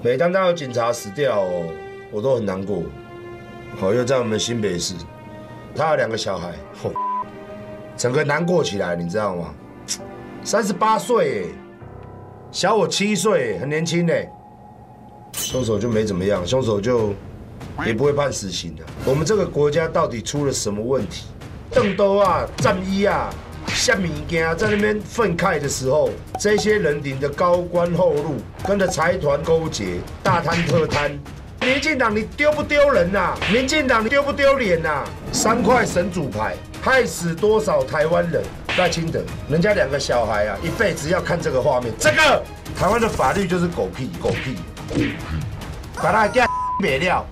每当有警察死掉哦，我都很难过。好，又在我们新北市，他有2个小孩，整个难过起来，你知道吗？38岁，小我7岁，很年轻嘞。凶手就没怎么样，凶手就也不会判死刑的。我们这个国家到底出了什么问题？邓兜啊、战衣啊、虾米件在那边愤慨的时候，这些人领的高官厚禄，跟着财团勾结，大贪特贪。民进党你丢不丢人呐？民进党你丢不丢脸呐？3块神主牌，害死多少台湾人？赖清德，人家2个小孩啊，一辈子要看这个画面。这个台湾的法律就是狗屁，把他给灭掉。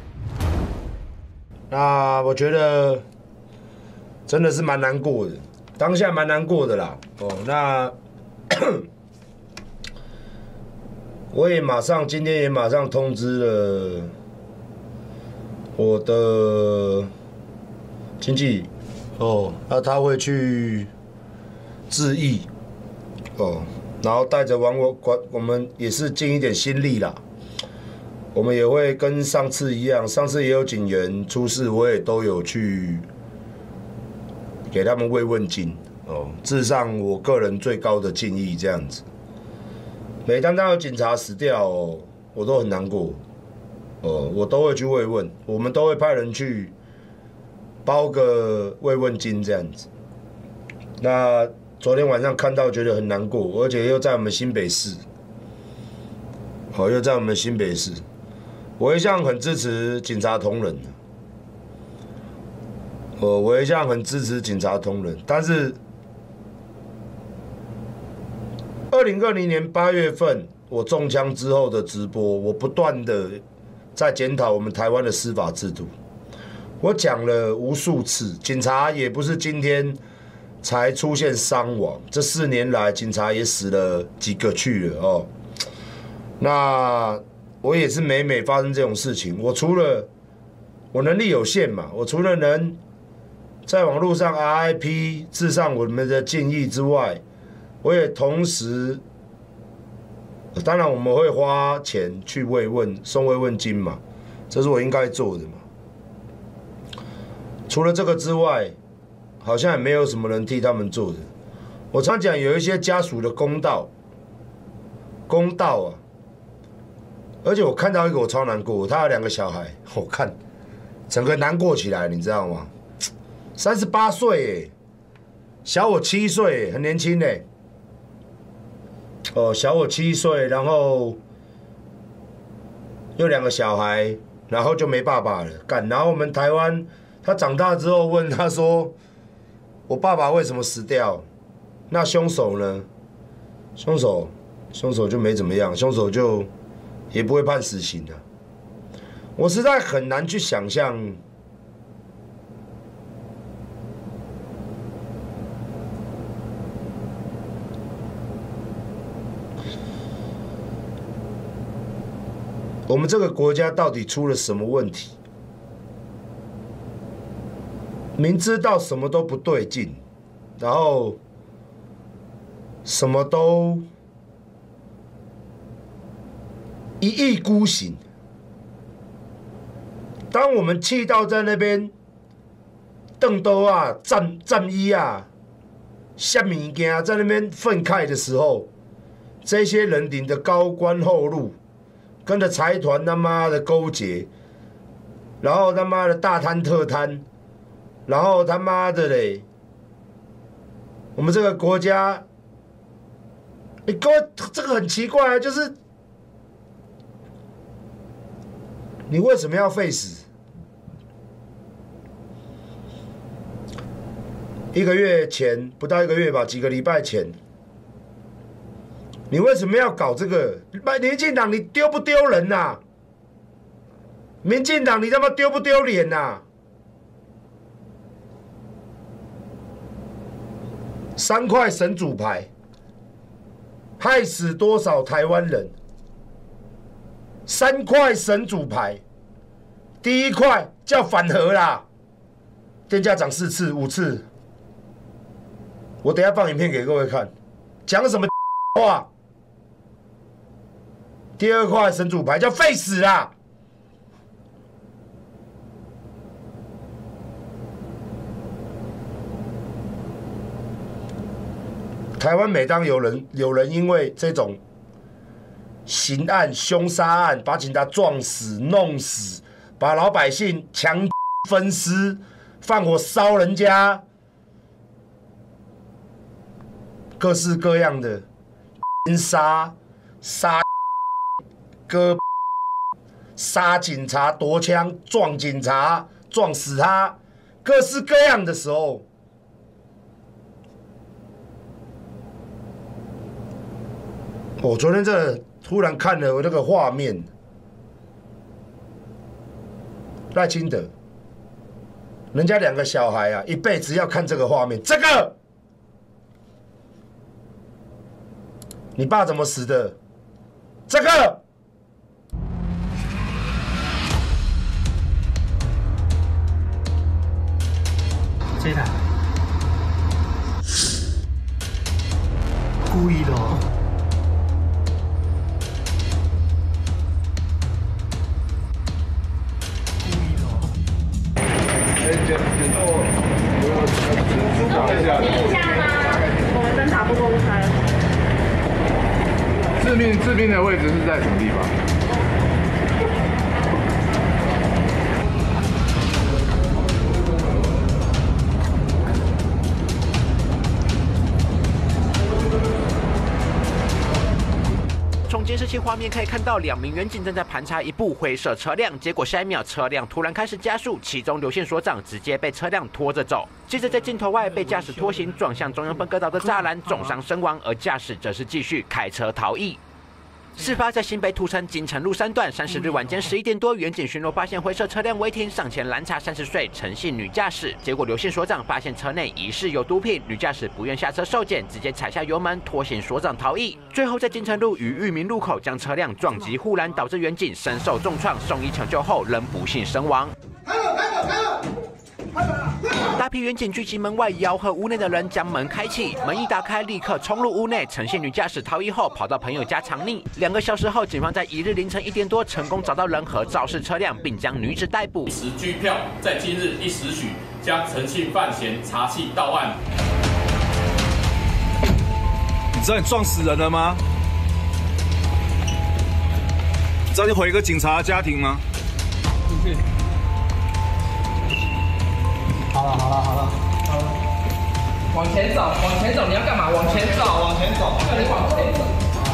那我觉得真的是蛮难过的，当下蛮难过的啦。哦，那我也今天也马上通知了我的经纪哦，那他会去致意哦，然后带着我们也是尽一点心力啦。我们也会跟上次一样，上次也有警员出事，我也都有去给他们慰问金哦，致上我个人最高的敬意，这样子。每当有警察死掉哦，我都很难过哦，我都会去慰问，我们都会派人去包个慰问金这样子。那昨天晚上看到觉得很难过，而且又在我们新北市，好，又在我们新北市。我一向很支持警察同仁，我一向很支持警察同仁，但是2020年8月份我中枪之后的直播，我不断的在检讨我们台湾的司法制度。我讲了无数次，警察也不是今天才出现伤亡，这4年来警察也死了几个去了哦。那我也是每发生这种事情，我除了我能力有限嘛，我除了能在网络上 RIP 致上我们的敬意之外，我也同时，当然我们会花钱去慰问，送慰问金嘛，这是我应该做的嘛。除了这个之外，好像也没有什么人替他们做的。我常讲有一些家属的公道啊。而且我看到一个我超难过，他有2个小孩，我看整个难过起来，你知道吗？38岁，小我7岁，很年轻嘞。哦，小我7岁，然后又2个小孩，然后就没爸爸了，干。然后我们台湾，他长大之后问他说：“我爸爸为什么死掉？那凶手呢？凶手就没怎么样，凶手就也不会判死刑的。我实在很难去想象，我们这个国家到底出了什么问题？明知道什么都不对劲，然后什么都一意孤行。当我们气到在那边邓兜啊、战衣啊、虾米件在那边愤慨的时候，这些人领的高官厚禄，跟着财团他妈的勾结，然后他妈的大贪特贪，然后他妈的嘞，我们这个国家，各位这个很奇怪啊，就是你为什么要废死？1个月前，不到1个月吧，几个礼拜前，你为什么要搞这个？民进党你丢不丢人呐？民进党你他妈丢不丢脸呐？3块神主牌，害死多少台湾人？3块神主牌，第1块叫反核啦，电价涨4次、5次。我等一下放影片给各位看，讲什么话？ 第二块神主牌叫废死啦。台湾每当有人因为这种刑案、凶杀案，把警察撞死、弄死，把老百姓强分尸、放火烧人家，各式各样的杀割、杀警察、夺枪、撞警察、撞死他，各式各样的时候。我昨天突然看了那个画面，赖清德，人家2个小孩啊，一辈子要看这个画面。这个，你爸怎么死的？这个， 这台故意的哦。 治病的位置是在什么地方？ 从监视器画面可以看到，2名员警正在盘查一部灰色车辆，结果下一秒车辆突然开始加速，其中刘姓所长直接被车辆拖着走。接着在镜头外被驾驶拖行撞向中央分隔岛的栅栏，重伤身亡，而驾驶则是继续开车逃逸。 事发在新北土城金城路3段，30日晚间11点多，员警巡逻发现灰色车辆违停，上前拦查30岁陈姓女驾驶。结果刘姓所长发现车内疑似有毒品，女驾驶不愿下车受检，直接踩下油门拖行所长逃逸。最后在金城路与裕民路口将车辆撞击护栏，导致员警身受重创，送医抢救后仍不幸身亡。 大批员警聚集门外，吆喝屋内的人将门开启。门一打开，立刻冲入屋内。陈姓女驾驶逃逸后，跑到朋友家藏匿。2个小时后，警方在1日凌晨1点多成功找到人和肇事车辆，并将女子逮捕。 时拘票，在今日1时许将陈姓犯嫌查缉到案。 你知道你撞死人了吗？你知道你毁一个警察的家庭吗？ 谢谢。 好了， 往前走，你要干嘛？往前走，叫你往前走。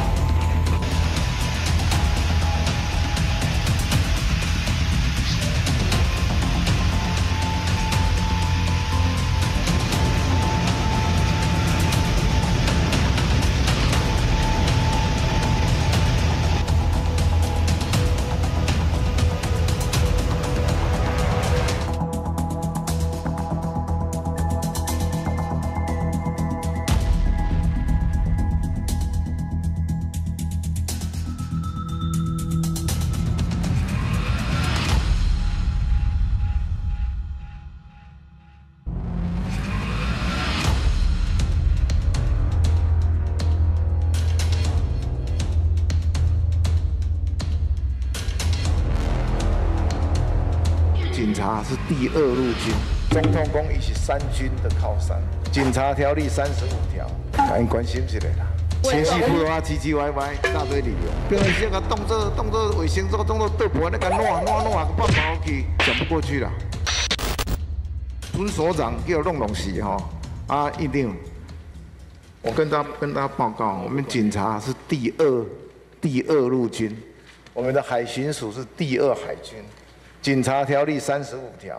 警察是第2路军，总统讲伊是3军的靠山。警察条例35条，赶紧关心一下啦。情绪不的话，唧唧歪歪，大堆理由。跟那些个动作卫生做动作倒盘那个乱，放跑去，讲不过去了。分所长叫弄死哈，一定。我跟他报告，我们警察是第2路军，我们的海巡署是第2海军。 警察条例35条，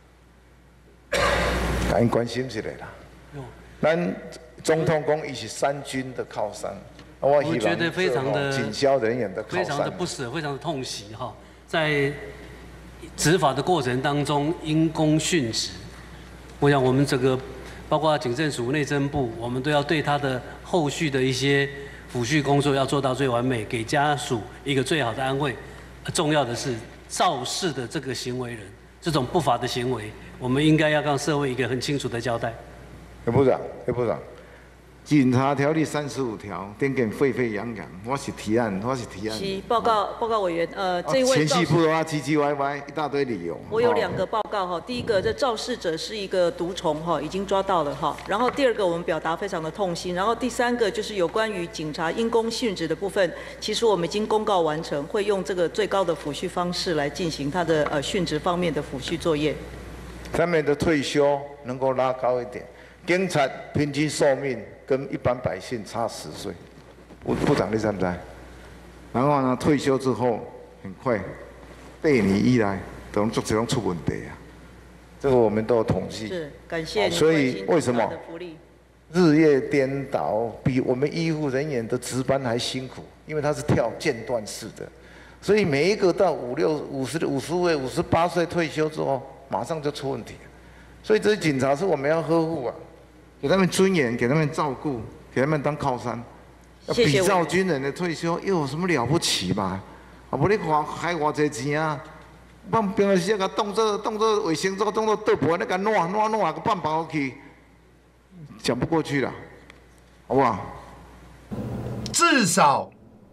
赶紧关心一下啦。咱总统讲伊是3军的靠山， 我觉得非常的警消人员的靠山， 非常的不舍，非常的痛惜哈。在执法的过程当中因公殉职，我想我们整个包括警政署、内政部，我们都要对他的后续的一些抚恤工作要做到最完美，给家属一个最好的安慰。重要的是。 肇事的这个行为人，这种不法的行为，我们应该要让社会一个很清楚的交代。 叶部长， 警察条例35条，点点沸沸扬扬。我是提案。 是报告委员，这一位前戏不啊，唧唧歪歪，一大堆理由。 我有2个报告哈，第一个，这肇事者是一个毒虫哈，已经抓到了哈。然后第2个，我们表达非常的痛心。然后第3个就是有关于警察因公殉职的部分，其实我们已经公告完成，会用这个最高的抚恤方式来进行他的殉职方面的抚恤作业。 他们的退休能够拉高一点，警察平均寿命跟一般百姓差10岁。部长你知不知？然后呢，退休之后很快8年以来，都做这种出问题啊。这个我们都有统计。 是，感谢您所以为什么福利日夜颠倒，比我们医护人员的值班还辛苦？因为他是跳间断式的，所以每一个到50岁、58岁退休之后，马上就出问题。所以这些警察是我们要呵护啊，给他们尊严，给他们照顾，给他们当靠山。 谢谢比照军人的退休，又有什么了不起嘛？啊，无你花偌济钱啊？放平常时甲当做卫生纸，当做倒盘，那个烂，个放包去，讲不过去了，好不好？ 至少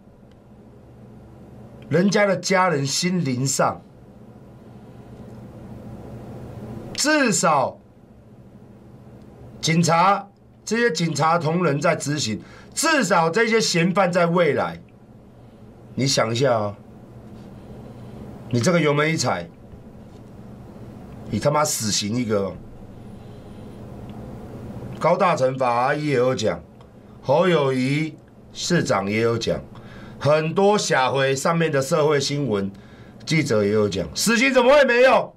人家的家人心灵上，至少这些警察同仁在执行。至少这些嫌犯在未来，你想一下啊，你这个油门一踩，你他妈死刑一个。高大成法医也有讲，侯友宜市长也有讲，很多下回上面的社会新闻记者也有讲，死刑怎么会没有？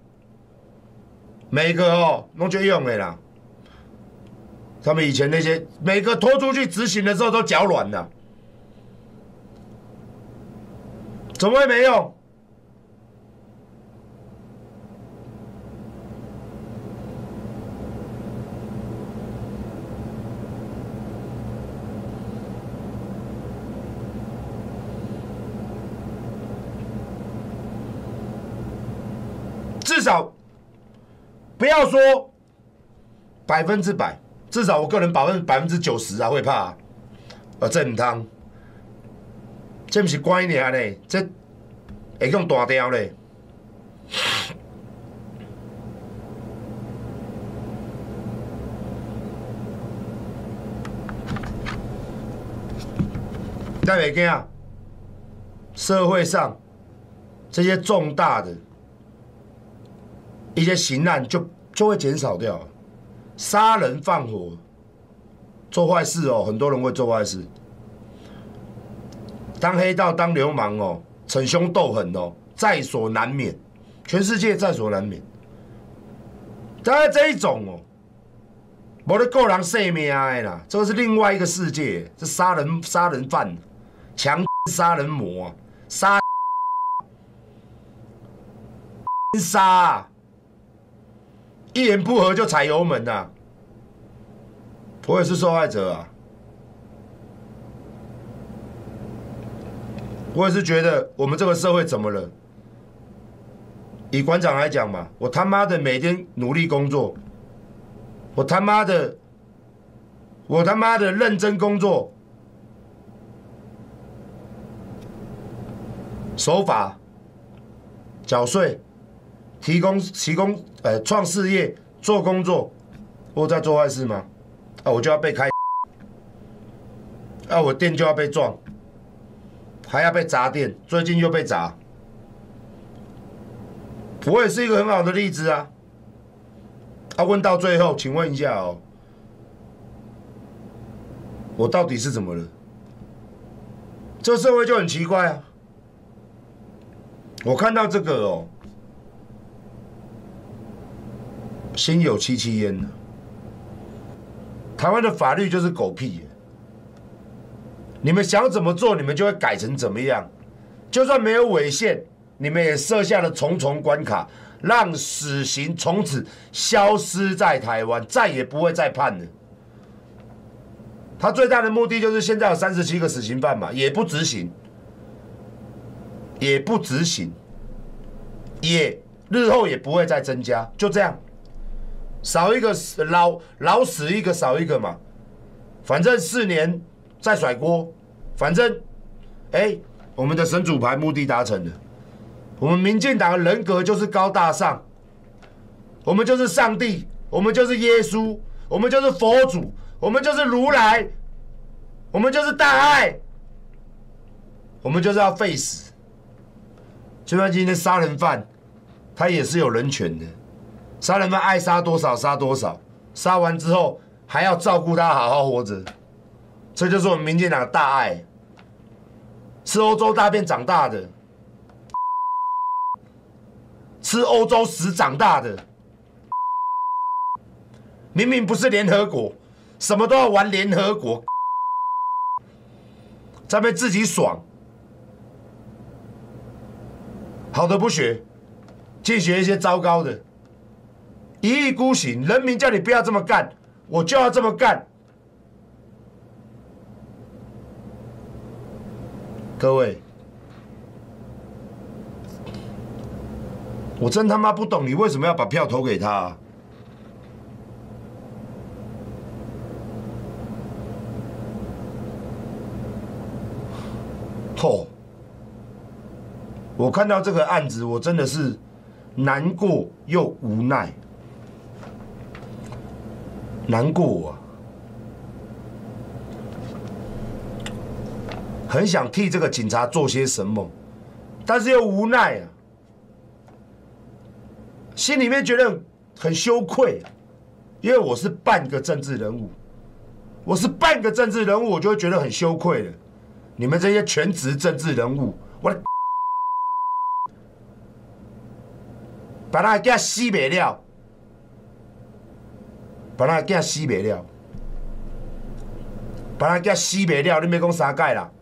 每个弄就用的啦。他们以前那些每个拖出去执行的时候都脚软了，怎么会没用？至少不要说100%。至少我个人90%啊会怕啊，这唔通，这不是乖尔呢，这会用大条嘞。但袂惊，社会上这些重大的一些刑案就会减少掉。杀人放火，做坏事哦，很多人会做坏事。当黑道、当流氓哦，逞凶斗狠哦，在所难免，全世界在所难免。但是这一种哦，没得够人性命的啦，这个是另外一个世界，是杀人犯、强杀人魔、杀。一言不合就踩油门啊！我也是受害者啊！我也是觉得我们这个社会怎么了？以馆长来讲嘛，我他妈的每天努力工作，我他妈的认真工作，守法、缴税。提供创事业做工作，我在做坏事吗？啊，我就要被开，啊，我店就要被撞，还要被砸店，最近又被砸。我也是一个很好的例子啊。啊，问到最后，请问一下哦，我到底是怎么了？这社会就很奇怪啊。我看到这个哦。心有戚戚焉。台湾的法律就是狗屁，你们想怎么做，你们就会改成怎么样。就算没有违宪，你们也设下了重重关卡，让死刑从此消失在台湾，再也不会再判了。他最大的目的就是现在有37个死刑犯嘛，也不执行，也日后也不会再增加，就这样。少一个老死一个少一个嘛， 反正4年再甩锅，反正我们的神主牌目的达成了。我们民进党的人格就是高大上，我们就是上帝，我们就是耶稣，我们就是佛祖，我们就是如来，我们就是大爱，我们就是要废死。就算今天杀人犯，他也是有人权的，杀人犯爱杀多少杀多少，杀完之后还要照顾他好好活着，这就是我们民进党的大爱。吃欧洲大便长大的，吃欧洲屎长大的，明明不是联合国，什么都要玩联合国，在那边自己爽，好的不学，净学一些糟糕的，一意孤行。人民叫你不要这么干，我就要这么干。各位，我真他妈不懂你为什么要把票投给他啊？我看到这个案子，我真的是难过又无奈，难过啊，很想替这个警察做些什么，但是又无奈啊，心里面觉得很羞愧，因为我是半个政治人物，我就会觉得很羞愧了。你们这些全职政治人物，我把他给死袂了，把他给死袂了，你别讲三届啦，